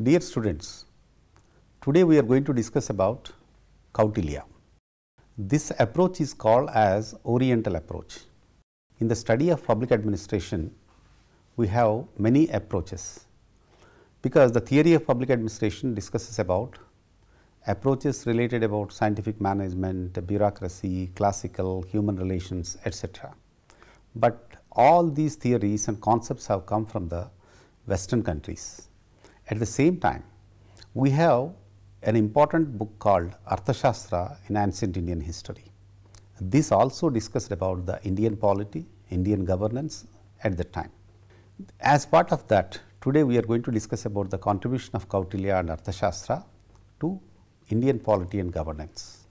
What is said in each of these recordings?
Dear students, today we are going to discuss about Kautilya. This approach is called as Oriental approach. In the study of public administration, we have many approaches because the theory of public administration discusses about approaches related about scientific management, bureaucracy, classical, human relations, etc. But all these theories and concepts have come from the Western countries. At the same time, we have an important book called Arthashastra in ancient Indian history. This also discussed about the Indian polity, Indian governance at the time. As part of that, today we are going to discuss about the contribution of Kautilya and Arthashastra to Indian polity and governance.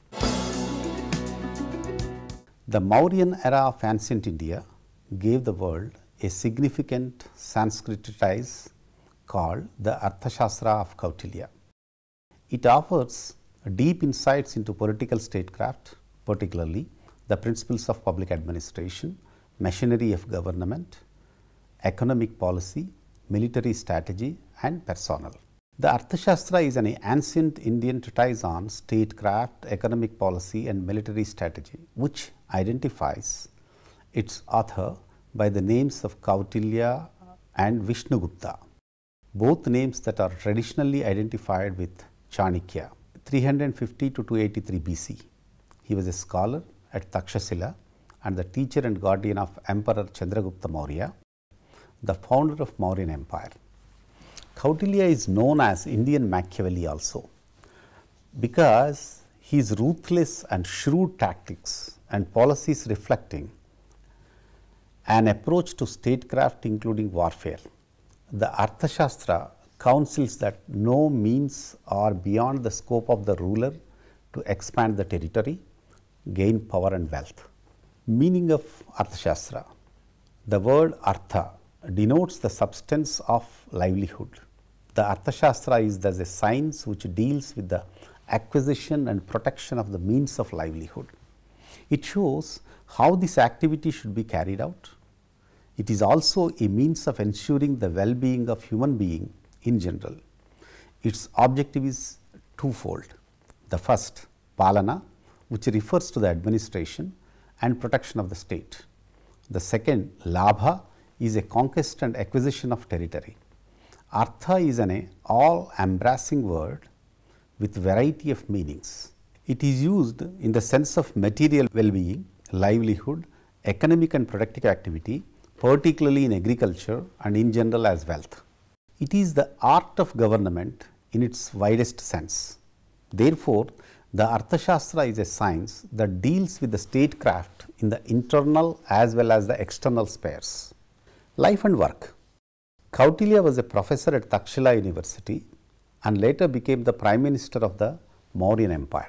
The Mauryan era of ancient India gave the world a significant Sanskrit treatise called the Arthashastra of Kautilya. It offers deep insights into political statecraft, particularly the principles of public administration, machinery of government, economic policy, military strategy and personnel. The Arthashastra is an ancient Indian treatise on statecraft, economic policy and military strategy, which identifies its author by the names of Kautilya and Vishnugupta, both names that are traditionally identified with Chanakya, 350 to 283 BC. He was a scholar at Takshashila and the teacher and guardian of Emperor Chandragupta Maurya, the founder of Mauryan Empire. Kautilya is known as Indian Machiavelli also because his ruthless and shrewd tactics and policies reflecting an approach to statecraft including warfare. The Arthashastra counsels that no means are beyond the scope of the ruler to expand the territory, gain power and wealth. Meaning of Arthashastra. The word Artha denotes the substance of livelihood. The Arthashastra is thus a science which deals with the acquisition and protection of the means of livelihood. It shows how this activity should be carried out. It is also a means of ensuring the well-being of human being in general. Its objective is twofold. The first, Palana, which refers to the administration and protection of the state. The second, Labha, is a conquest and acquisition of territory. Artha is an all-embracing word with variety of meanings. It is used in the sense of material well-being, livelihood, economic and productive activity, particularly in agriculture and in general as wealth. It is the art of government in its widest sense. Therefore, the Arthashastra is a science that deals with the statecraft in the internal as well as the external spheres. Life and work. Kautilya was a professor at Takshashila University and later became the Prime Minister of the Mauryan Empire.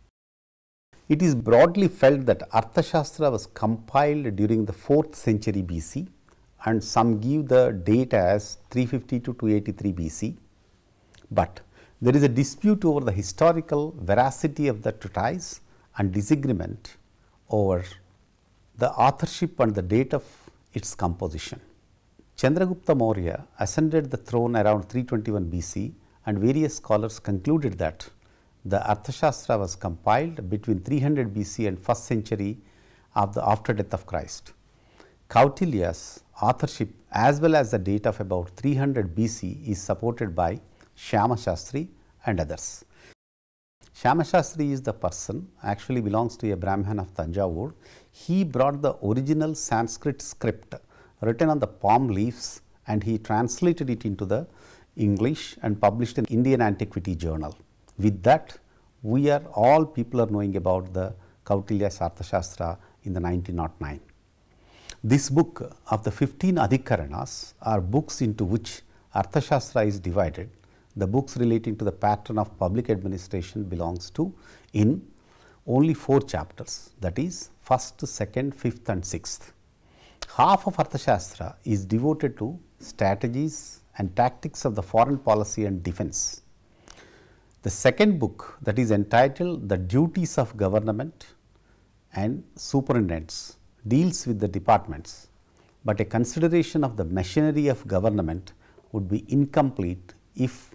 It is broadly felt that Arthashastra was compiled during the 4th century BC and some give the date as 350 to 283 BC, but there is a dispute over the historical veracity of the treatise and disagreement over the authorship and the date of its composition. Chandragupta Maurya ascended the throne around 321 BC and various scholars concluded that the Arthashastra was compiled between 300 BC and 1st century of the after death of Christ. Kautilya's authorship as well as the date of about 300 BC is supported by Shyama Shastri and others. Shyama Shastri is the person, actually belongs to a Brahman of Tanjavur. He brought the original Sanskrit script written on the palm leaves and he translated it into the English and published in Indian Antiquity Journal. With that, we are all people are knowing about the Kautilya's Arthashastra in the 1909. This book of the 15 Adhikaranas are books into which Arthashastra is divided. The books relating to the pattern of public administration belongs to in only 4 chapters, that is 1st, 2nd, 5th and 6th. Half of Arthashastra is devoted to strategies and tactics of the foreign policy and defense. The second book, that is entitled The Duties of Government and Superintendents, deals with the departments, but a consideration of the machinery of government would be incomplete if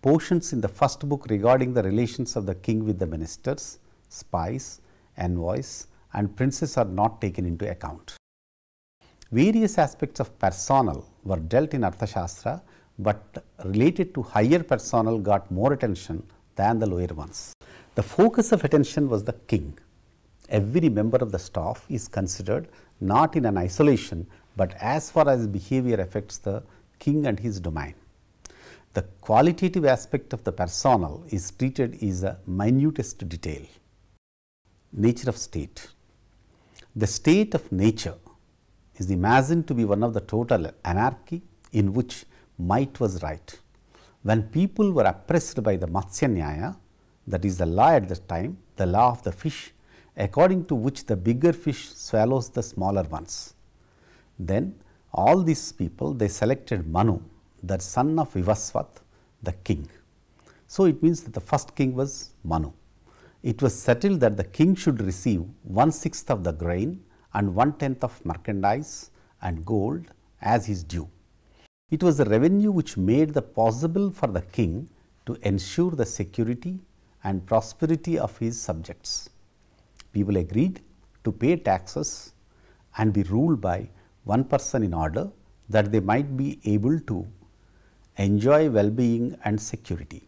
portions in the first book regarding the relations of the king with the ministers, spies, envoys and princes are not taken into account. Various aspects of personnel were dealt in Arthashastra, but related to higher personnel got more attention than the lower ones. The focus of attention was the king. Every member of the staff is considered not in an isolation, but as far as behavior affects the king and his domain. The qualitative aspect of the personnel is treated as a minutest detail. Nature of state. The state of nature is imagined to be one of the total anarchy in which might was right. When people were oppressed by the Matsya Nyaya, that is the law at the time, the law of the fish, according to which the bigger fish swallows the smaller ones. Then all these people, they selected Manu, the son of Vivasvat, the king. So it means that the first king was Manu. It was settled that the king should receive 1/6 of the grain and 1/10 of merchandise and gold as his due. It was the revenue which made the possible for the king to ensure the security and prosperity of his subjects. People agreed to pay taxes and be ruled by one person in order that they might be able to enjoy well-being and security.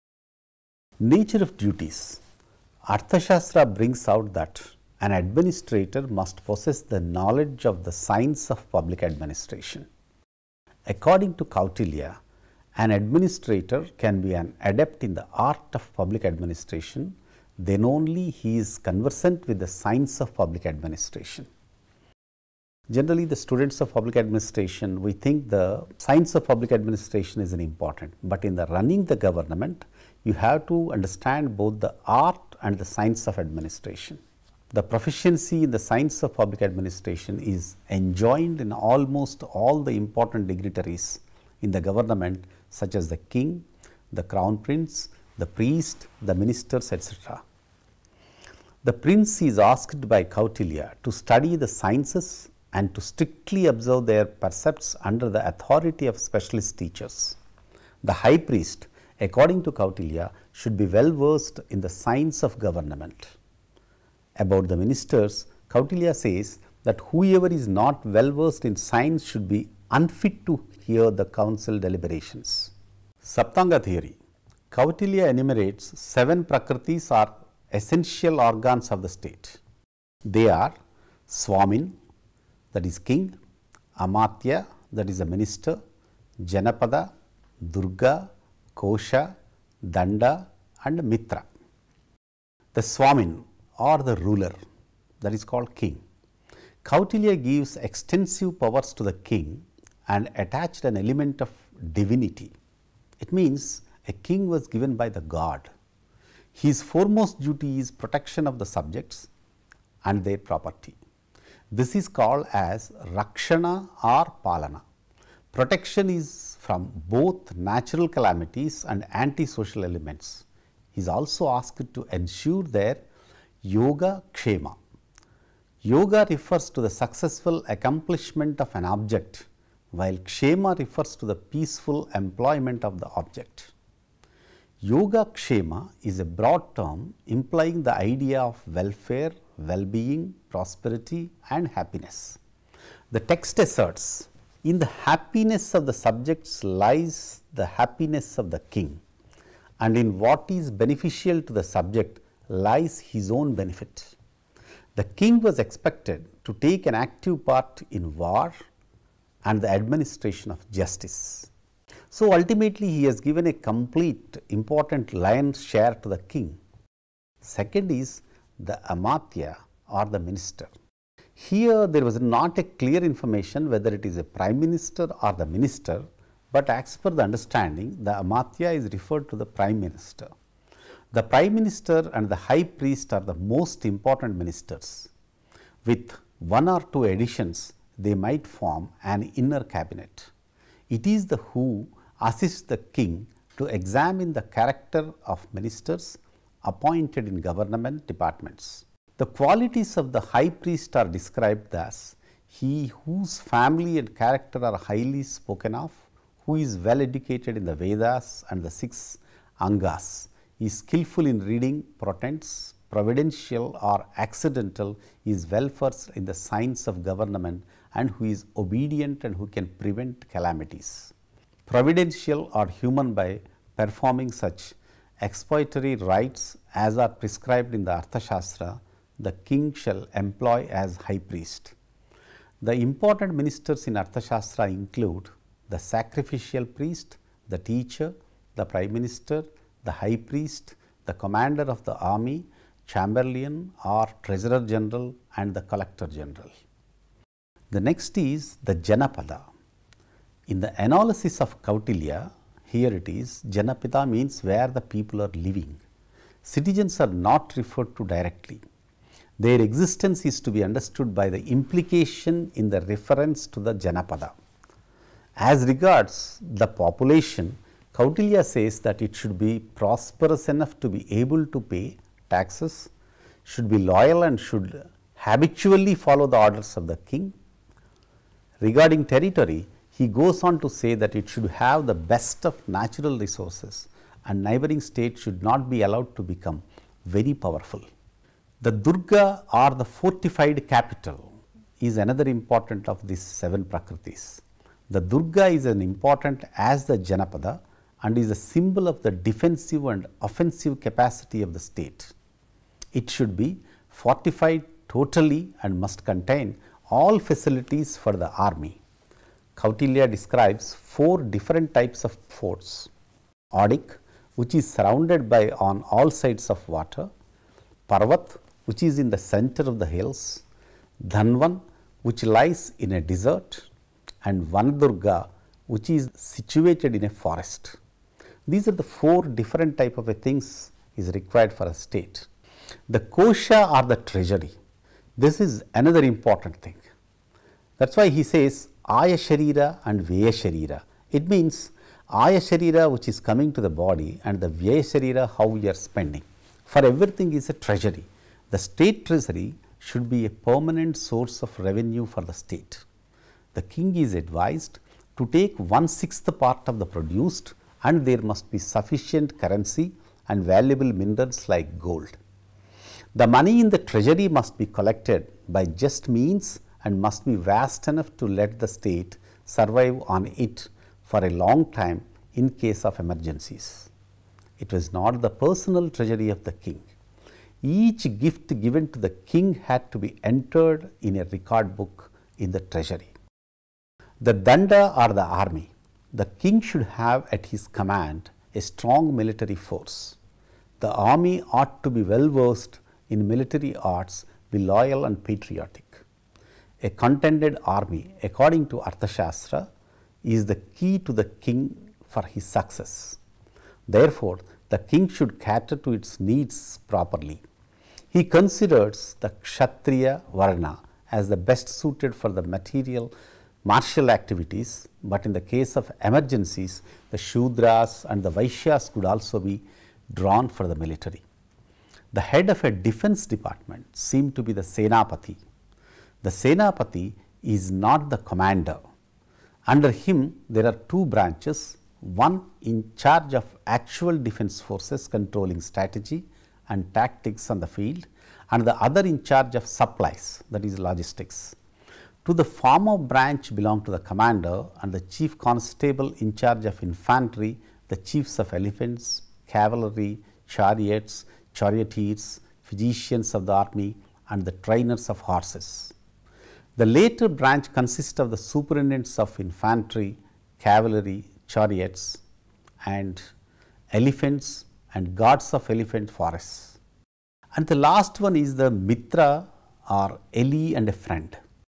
Nature of duties. Arthashastra brings out that an administrator must possess the knowledge of the science of public administration. According to Kautilya, an administrator can be an adept in the art of public administration, then only he is conversant with the science of public administration. Generally, the students of public administration, we think the science of public administration is important, but in the running the government, you have to understand both the art and the science of administration. The proficiency in the science of public administration is enjoined in almost all the important dignitaries in the government, such as the king, the crown prince, the priest, the ministers, etc. The prince is asked by Kautilya to study the sciences and to strictly observe their precepts under the authority of specialist teachers. The high priest, according to Kautilya, should be well versed in the science of government. About the ministers, Kautilya says that whoever is not well versed in science should be unfit to hear the council deliberations. Saptanga theory. Kautilya enumerates 7 prakritis or essential organs of the state. They are Swamin, that is king, Amatya, that is a minister, Janapada, Durga, Kosha, Danda and Mitra. The Swamin or the ruler, that is called king. Kautilya gives extensive powers to the king and attached an element of divinity. It means a king was given by the god. His foremost duty is protection of the subjects and their property. This is called as Rakshana or Palana. Protection is from both natural calamities and anti-social elements. He is also asked to ensure their yoga kshema. Yoga refers to the successful accomplishment of an object, while kshema refers to the peaceful employment of the object. Yoga kshema is a broad term implying the idea of welfare, well-being, prosperity and happiness. The text asserts, in the happiness of the subjects lies the happiness of the king, and in what is beneficial to the subject lies his own benefit. The king was expected to take an active part in war and the administration of justice. So, ultimately he has given a complete important lion's share to the king. Second is the Amatya or the minister. Here there was not a clear information whether it is a prime minister or the minister, but as per the understanding, the Amatya is referred to the prime minister. The prime minister and the high priest are the most important ministers. With 1 or 2 additions, they might form an inner cabinet. It is the who assists the king to examine the character of ministers appointed in government departments. The qualities of the high priest are described as he whose family and character are highly spoken of, who is well educated in the Vedas and the 6 Angas, is skillful in reading portents, providential or accidental, is well versed in the science of government, and who is obedient and who can prevent calamities. Providential or human by performing such expiatory rites as are prescribed in the Arthashastra, the king shall employ as high priest. The important ministers in Arthashastra include the sacrificial priest, the teacher, the prime minister, the high priest, the commander of the army, chamberlain or treasurer general, and the collector general. The next is the Janapada. In the analysis of Kautilya, here it is, Janapada means where the people are living. Citizens are not referred to directly. Their existence is to be understood by the implication in the reference to the Janapada. As regards the population, Kautilya says that it should be prosperous enough to be able to pay taxes, should be loyal and should habitually follow the orders of the king. Regarding territory, he goes on to say that it should have the best of natural resources and neighboring states should not be allowed to become very powerful. The Durga or the fortified capital is another important of these 7 Prakritis. The Durga is as important as the Janapada and is a symbol of the defensive and offensive capacity of the state. It should be fortified totally and must contain all facilities for the army. Kautilya describes 4 different types of forts: Audic, which is surrounded by on all sides of water; Parvat, which is in the center of the hills; Dhanvan, which lies in a desert; and Vanadurga, which is situated in a forest. These are the 4 different type of things is required for a state. The Kosha or the treasury, this is another important thing. That is why he says Aya Sharira and Vyaya Sharira. It means Aya Sharira which is coming to the body and the Vyaya Sharira how we are spending. For everything is a treasury. The state treasury should be a permanent source of revenue for the state. The king is advised to take 1/6 part of the produced, and there must be sufficient currency and valuable minerals like gold. The money in the treasury must be collected by just means and must be vast enough to let the state survive on it for a long time in case of emergencies. It was not the personal treasury of the king. Each gift given to the king had to be entered in a record book in the treasury. The Danda or the army. The king should have at his command a strong military force. The army ought to be well versed in military arts, be loyal and patriotic. A contented army, according to Arthashastra, is the key to the king for his success. Therefore, the king should cater to its needs properly. He considers the Kshatriya Varna as the best suited for the martial activities, but in the case of emergencies, the Shudras and the Vaishyas could also be drawn for the military. The head of a defense department seemed to be the Senapati. The Senapati is not the commander. Under him, there are 2 branches, one in charge of actual defense forces controlling strategy and tactics on the field, and the other in charge of supplies, that is logistics. To the former branch belong to the commander and the chief constable in charge of infantry, the chiefs of elephants, cavalry, chariots, charioteers, physicians of the army, and the trainers of horses. The later branch consists of the superintendents of infantry, cavalry, chariots, and elephants and guards of elephant forests. And the last one is the Mitra or ally and a friend.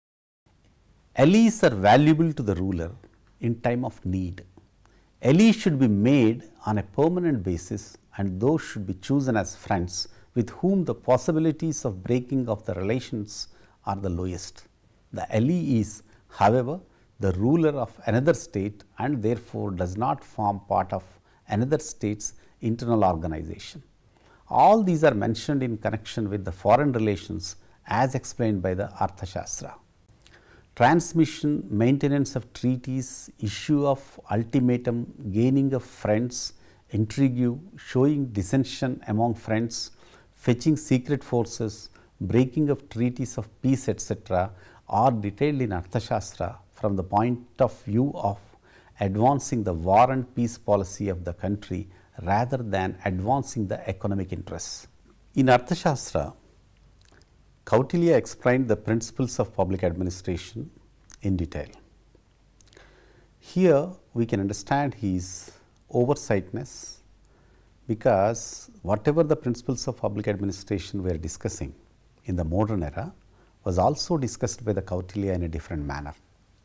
Allies are valuable to the ruler in time of need. Allies should be made on a permanent basis, and those should be chosen as friends with whom the possibilities of breaking of the relations are the lowest. The ally is, however, the ruler of another state and therefore does not form part of another state's internal organization. All these are mentioned in connection with the foreign relations as explained by the Arthashastra. transmission, maintenance of treaties, issue of ultimatum, gaining of friends, intrigue, showing dissension among friends, fetching secret forces, breaking of treaties of peace, etc., are detailed in Arthashastra from the point of view of advancing the war and peace policy of the country rather than advancing the economic interests. In Arthashastra, Kautilya explained the principles of public administration in detail. Here we can understand his oversightness, because whatever the principles of public administration we are discussing in the modern era was also discussed by the Kautilya in a different manner.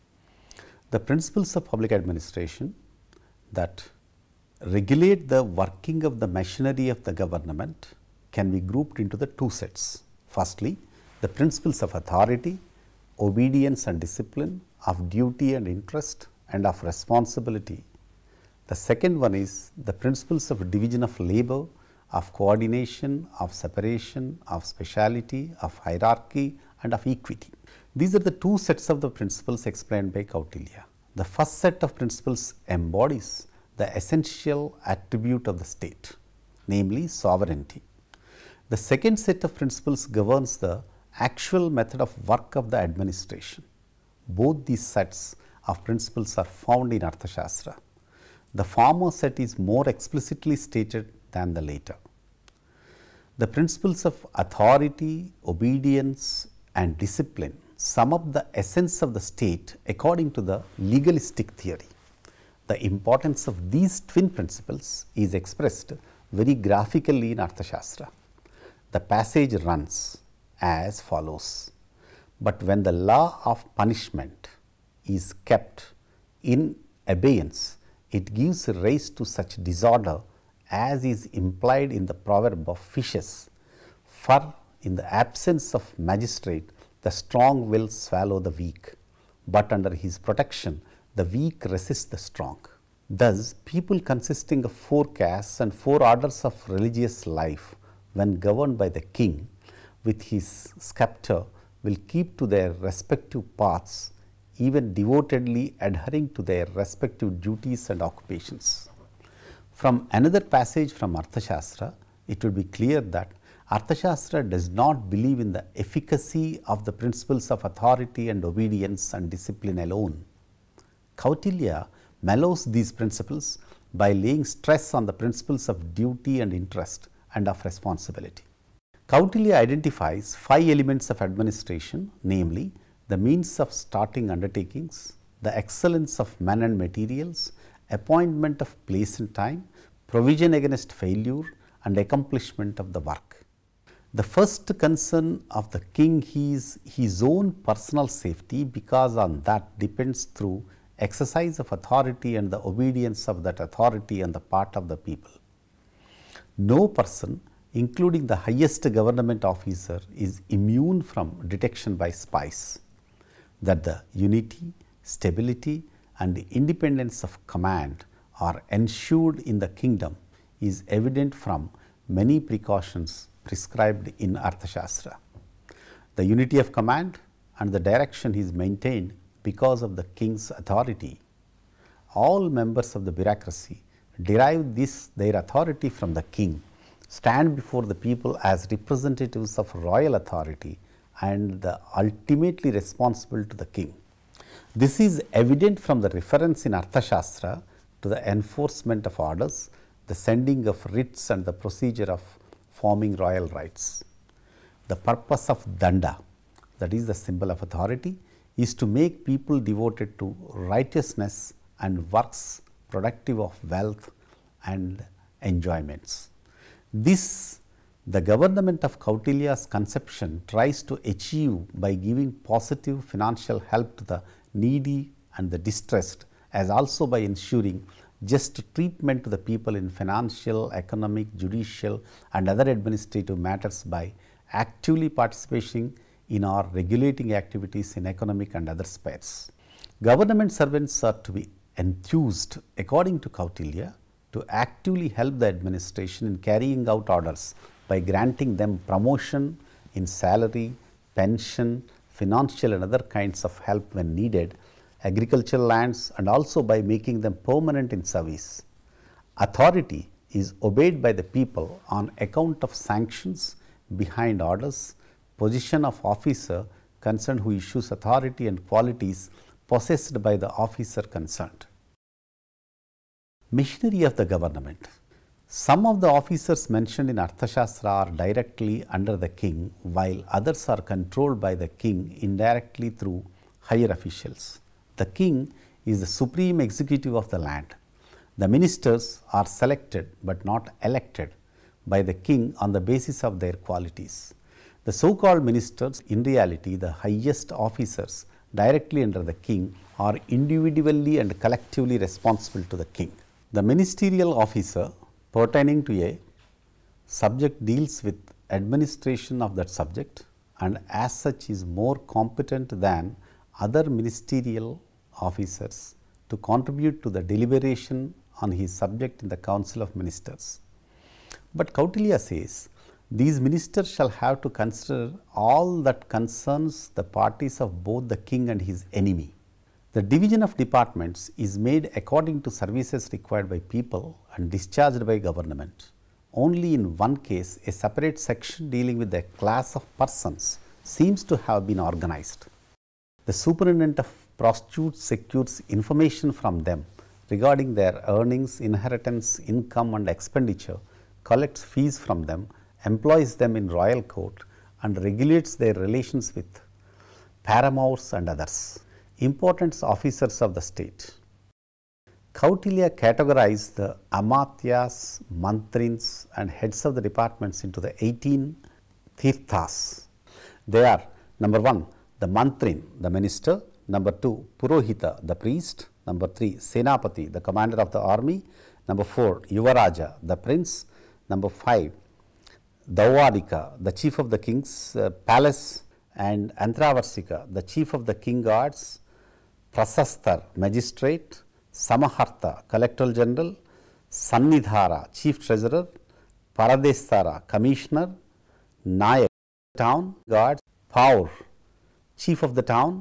The principles of public administration that regulate the working of the machinery of the government can be grouped into the two sets. Firstly, the principles of authority, obedience and discipline, of duty and interest, and of responsibility. The second one is the principles of division of labor, of coordination, of separation, of speciality, of hierarchy, and of equity. These are the two sets of the principles explained by Kautilya. The first set of principles embodies the essential attribute of the state, namely sovereignty. The second set of principles governs the actual method of work of the administration. Both these sets of principles are found in Arthashastra. The former set is more explicitly stated than the later. The principles of authority, obedience, and discipline sum up the essence of the state according to the legalistic theory. The importance of these twin principles is expressed very graphically in Arthashastra. The passage runs as follows: but when the law of punishment is kept in abeyance, it gives rise to such disorder as is implied in the proverb of fishes, for in the absence of magistrate the strong will swallow the weak, but under his protection the weak resist the strong. Thus, people consisting of 4 castes and 4 orders of religious life, when governed by the king with his sceptre, will keep to their respective paths, even devotedly adhering to their respective duties and occupations. From another passage from Arthashastra, it will be clear that Arthashastra does not believe in the efficacy of the principles of authority and obedience and discipline alone. Kautilya mellows these principles by laying stress on the principles of duty and interest and of responsibility. Kautilya identifies 5 elements of administration, namely the means of starting undertakings, the excellence of men and materials, appointment of place and time, provision against failure, and accomplishment of the work. The first concern of the king is his own personal safety, because on that depends through exercise of authority and the obedience of that authority on the part of the people. No person, including the highest government officer, is immune from detection by spies. That the unity, stability, and independence of command are ensured in the kingdom is evident from many precautions prescribed in Arthashastra. The unity of command and the direction is maintained because of the king's authority. All members of the bureaucracy derive their authority from the king, stand before the people as representatives of royal authority, and the ultimately responsible to the king. This is evident from the reference in Arthashastra to the enforcement of orders, the sending of writs, and the procedure of forming royal rights. The purpose of danda, that is the symbol of authority, is to make people devoted to righteousness and works productive of wealth and enjoyments. This the government of Kautilya's conception tries to achieve by giving positive financial help to the needy and the distressed, as also by ensuring just treatment to the people in financial, economic, judicial, and other administrative matters by actively participating in or regulating activities in economic and other spheres. Government servants are to be enthused, according to Kautilya, to actively help the administration in carrying out orders by granting them promotion in salary, pension, financial and other kinds of help when needed, agricultural lands, and also by making them permanent in service. Authority is obeyed by the people on account of sanctions, behind orders, position of officer concerned who issues authority, and qualities possessed by the officer concerned. Machinery of the government. Some of the officers mentioned in Arthashastra are directly under the king, while others are controlled by the king indirectly through higher officials. The king is the supreme executive of the land. The ministers are selected but not elected by the king on the basis of their qualities. The so-called ministers, in reality the highest officers directly under the king, are individually and collectively responsible to the king. The ministerial officer pertaining to a subject deals with administration of that subject, and as such is more competent than other ministerial officers to contribute to the deliberation on his subject in the council of ministers. But Kautilya says, these ministers shall have to consider all that concerns the parties of both the king and his enemy. The division of departments is made according to services required by people and discharged by government. Only in one case, a separate section dealing with a class of persons seems to have been organized. The superintendent of prostitutes secures information from them regarding their earnings, inheritance, income and expenditure, collects fees from them, employs them in royal court and regulates their relations with paramours and others, important officers of the state. Kautilya categorized the amatyas, mantrins and heads of the departments into the 18 tirthas. They are: number 1, the mantrin, the minister; number 2, purohita, the priest; number 3, senapati, the commander of the army; number 4, yuvaraja, the prince; number 5, Dauvadika, the chief of the king's palace; and Antravarsika, the chief of the king guards; Prasastar, magistrate; Samaharta, collector general; Sannidhara, chief treasurer; Paradestara, commissioner; Nayak, town guard; Paur, chief of the town;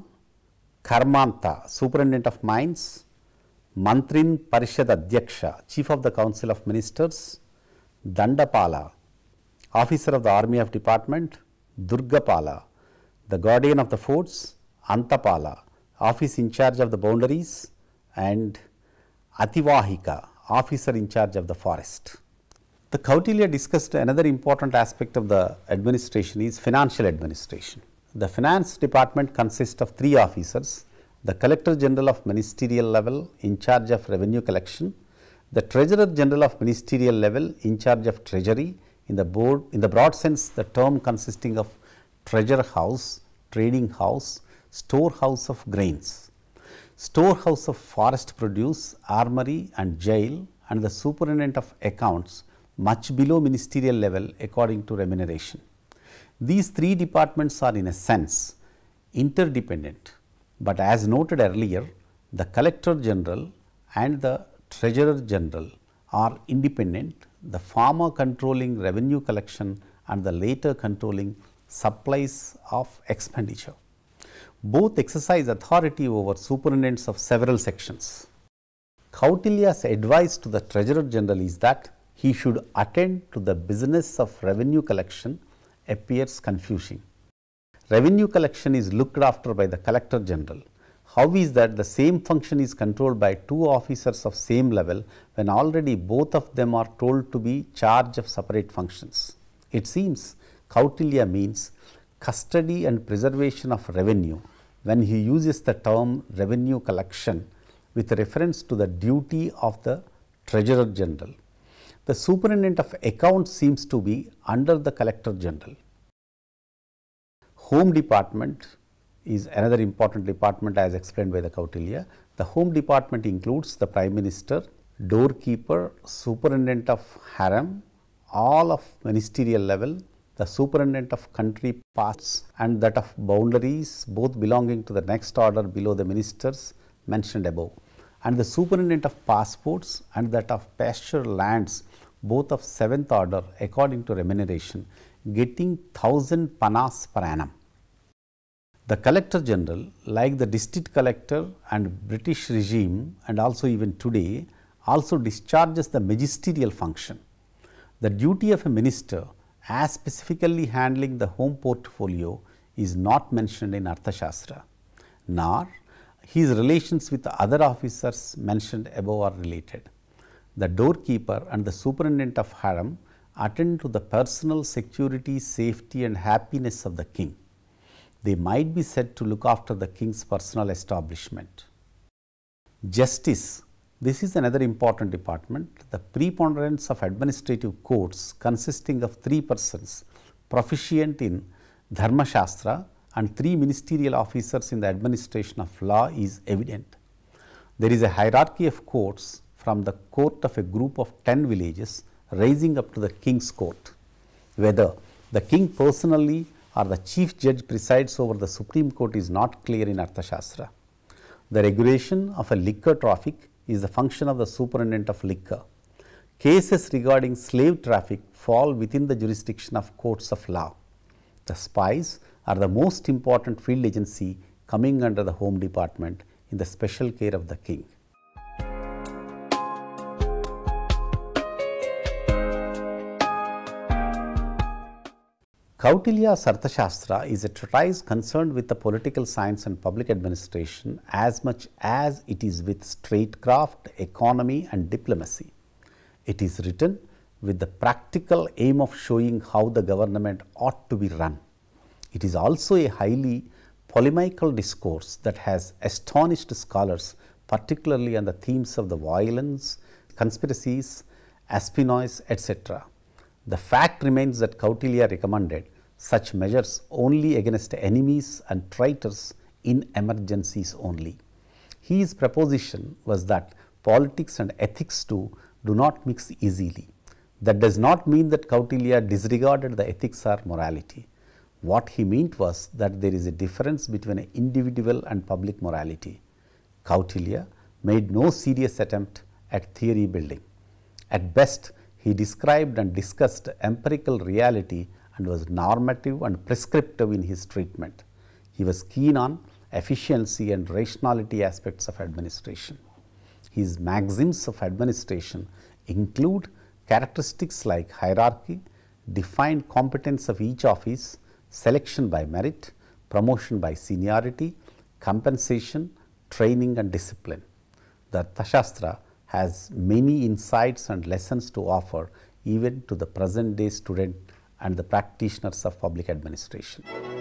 Karmanta, superintendent of mines; Mantrin Parishad Adhyaksha, chief of the council of ministers; Dandapala, officer of the army of department; Durgapala, the guardian of the forts; Antapala, office in charge of the boundaries; and Ativahika, officer in charge of the forest. The Kautilya discussed another important aspect of the administration is financial administration. The finance department consists of 3 officers: the collector general of ministerial level in charge of revenue collection, the treasurer general of ministerial level in charge of treasury. In the broad sense, the term consisting of treasure house, trading house, storehouse of grains, storehouse of forest produce, armory and jail, and the superintendent of accounts much below ministerial level according to remuneration. These 3 departments are in a sense interdependent, but as noted earlier, the collector general and the treasurer general are independent, the former controlling revenue collection and the later controlling supplies of expenditure. Both exercise authority over superintendents of several sections. Kautilya's advice to the treasurer general is that he should attend to the business of revenue collection appears confusing. Revenue collection is looked after by the collector general. How is that the same function is controlled by 2 officers of same level when already both of them are told to be charge of separate functions? It seems Kautilya means custody and preservation of revenue when he uses the term revenue collection with reference to the duty of the treasurer general. The superintendent of accounts seems to be under the collector general. Home department is another important department as explained by the Kautilya. The home department includes the prime minister, doorkeeper, superintendent of harem, all of ministerial level, the superintendent of country parts and that of boundaries, both belonging to the next order below the ministers mentioned above, and the superintendent of passports and that of pasture lands, both of 7th order according to remuneration, getting 1000 panas per annum. The Collector General, like the district collector and British regime and also even today, also discharges the magisterial function. The duty of a minister as specifically handling the home portfolio is not mentioned in Arthashastra, nor his relations with the other officers mentioned above are related. The doorkeeper and the superintendent of harem attend to the personal security, safety and happiness of the king. They might be said to look after the king's personal establishment. Justice. This is another important department. The preponderance of administrative courts consisting of 3 persons proficient in Dharmashastra and 3 ministerial officers in the administration of law is evident. There is a hierarchy of courts from the court of a group of 10 villages rising up to the king's court. Whether the king personally or the chief judge presides over the Supreme Court is not clear in Arthashastra. The regulation of a liquor traffic is the function of the superintendent of liquor. Cases regarding slave traffic fall within the jurisdiction of courts of law. The spies are the most important field agency coming under the Home Department in the special care of the king. Kautilya's Arthashastra is a treatise concerned with the political science and public administration as much as it is with statecraft, economy and diplomacy. It is written with the practical aim of showing how the government ought to be run. It is also a highly polemical discourse that has astonished scholars, particularly on the themes of the violence, conspiracies, espionage, etc. The fact remains that Kautilya recommended such measures only against enemies and traitors in emergencies only. His proposition was that politics and ethics too do not mix easily. That does not mean that Kautilya disregarded the ethics or morality. What he meant was that there is a difference between individual and public morality. Kautilya made no serious attempt at theory building. At best, he described and discussed empirical reality and was normative and prescriptive in his treatment. He was keen on efficiency and rationality aspects of administration. His maxims of administration include characteristics like hierarchy, defined competence of each office, selection by merit, promotion by seniority, compensation, training and discipline. The Arthashastra has many insights and lessons to offer even to the present day student and the practitioners of public administration.